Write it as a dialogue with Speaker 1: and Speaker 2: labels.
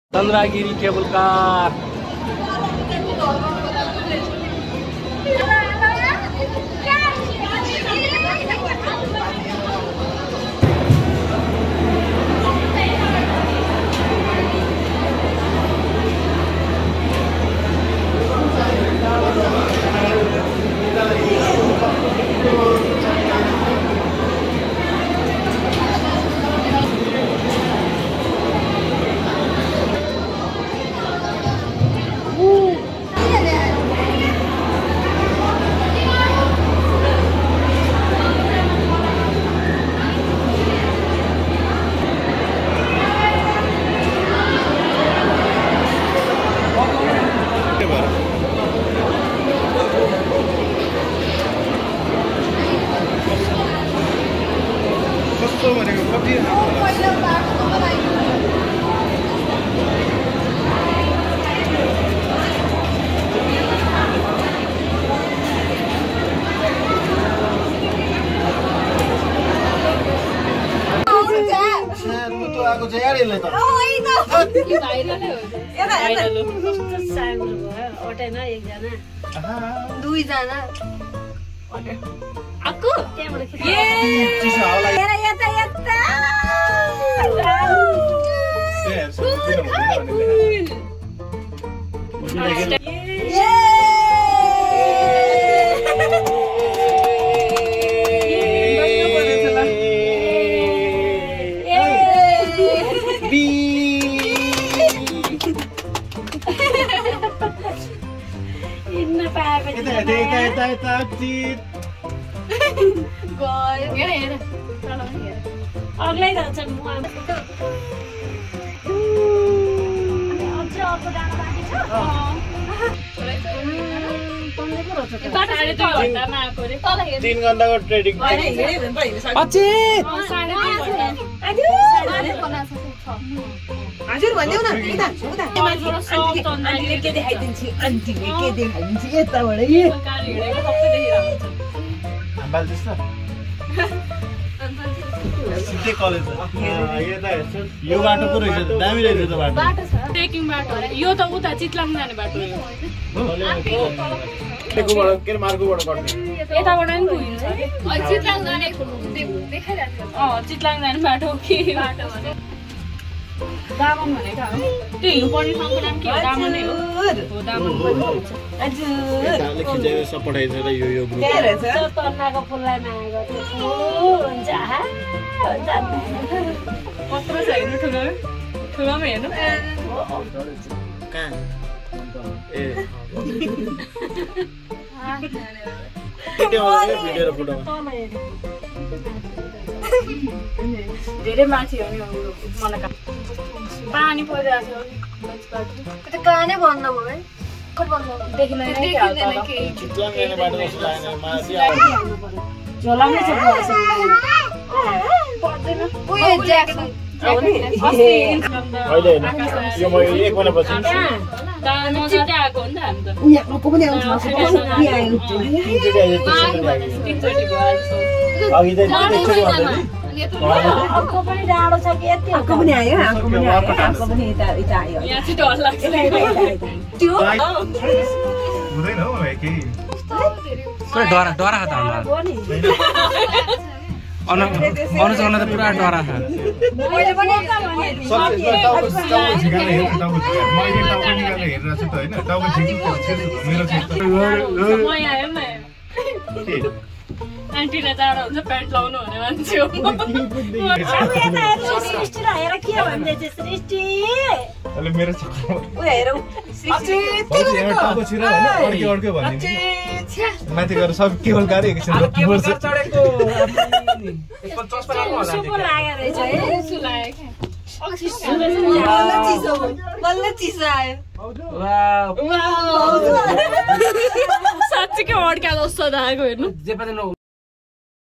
Speaker 1: Chandragiri cable car तीन घंटा को ट्रेडिंग
Speaker 2: हजुर भन्देऊ न आन्टीले के देखाइदिन्छ आन्टीले के देखाइदिन्छ यताबाट
Speaker 1: सिधै कलेज यो बाटो पो रहेछ दामी रहेछ त बाटो
Speaker 3: ट्रेकिङ बाटो यो त उता चितलाङ जाने बाटो
Speaker 1: के मार्गबाट कट्ने
Speaker 3: यताबाट नि पुगिन्छ चितलाङ जाने देखाइरहेको चितलाङ जाने बाटो के बाटो भने दामन भनेको हो त्यो हिउँ पर्ने ठाउँको नाम के हो दामन नै हो दामन
Speaker 1: हजुर खिचेर सब पठाइन्छ र यो ग्रुप
Speaker 3: तन्नाको फुललाई माया गर्छ हुन्छ कत्रो छ हेर्नु ठुलोमा हेर्नु
Speaker 1: कहाँ ए भिडियो र फोटोमा
Speaker 3: धेरै माथि हो नि मनका पानी परिरहेको छ
Speaker 2: त्यो कानै बन्द भयो है कट बन्द
Speaker 3: देखिँदैन
Speaker 1: चितवन जाने बाटो जस्तो लागेन माथि
Speaker 3: झोलामै छ
Speaker 2: पर्दैन उयो ज्याक्सन
Speaker 1: अहिले यो मैले एक महिनापछि
Speaker 3: मजाले आएको हो नि त हामी त
Speaker 2: यहाँको पनि आउँछ
Speaker 3: तीनचोटि भयो
Speaker 1: अघि त एकचोटि भन्दै
Speaker 2: आको पनि डाँडो छ कि यति आको पनि आयो आको पनि यता आयो
Speaker 3: यहाँ चाहिँ डर लाग्छ
Speaker 2: त्यो
Speaker 1: हुँदैन हो केही
Speaker 4: डरा त अनुजलाई त पुरा डरा छ
Speaker 2: मैले पनि
Speaker 3: आन्टीलाई जाडो हुन्छ प्यान्ट लाउनु भने मान्छे हो
Speaker 2: सृष्टि हेर के भन्दैछ सृष्टि
Speaker 1: अहिले मेरो
Speaker 2: उ हेरौ
Speaker 1: टाउको छिरा होइन अर्कै भन्ने माथि गएर सब केवल गाडी एकछिन
Speaker 4: चढेको
Speaker 2: सुपो लागेको रहेछ है
Speaker 3: सुसु लाग्यो
Speaker 2: बल्ल चिसो आयो
Speaker 3: साँच्चीकै अड्क्या जस्तो धाएको हेर्नु
Speaker 4: जे पनि